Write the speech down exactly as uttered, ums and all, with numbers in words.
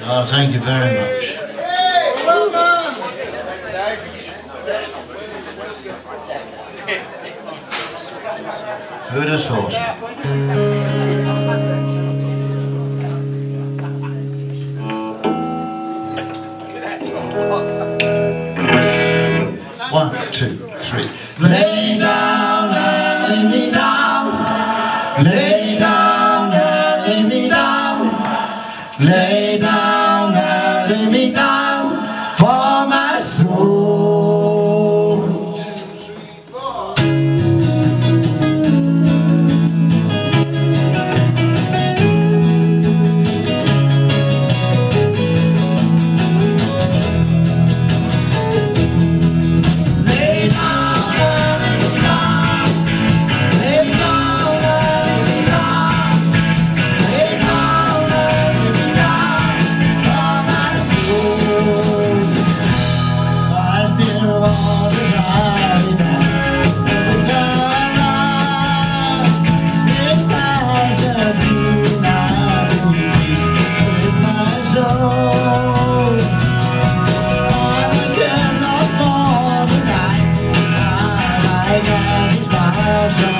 Oh, thank you very much. Who'd have thought? One, two, three. Lay down and lay me down. Lay down and lay me down. Lay down and lay me down for my soul. Lay down and lay me down. Lay down and lay me down. Lay down and lay me down for my soul. I still want to ride back. If I just do not peace with my soul, I cannot fall the night. I got these miles.